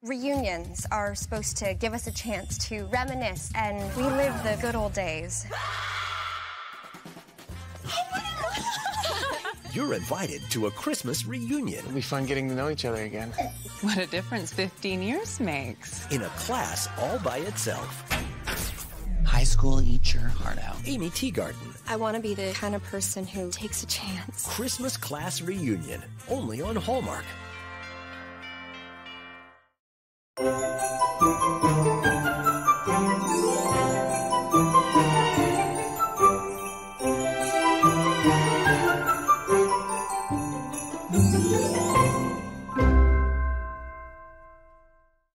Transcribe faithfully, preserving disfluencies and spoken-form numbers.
Reunions are supposed to give us a chance to reminisce and relive the good old days. You're invited to a Christmas reunion. It'll be fun getting to know each other again. What a difference fifteen years makes. In a class all by itself. High school eats your heart out. Amy Teagarden. I want to be the kind of person who takes a chance. Christmas class reunion, only on Hallmark.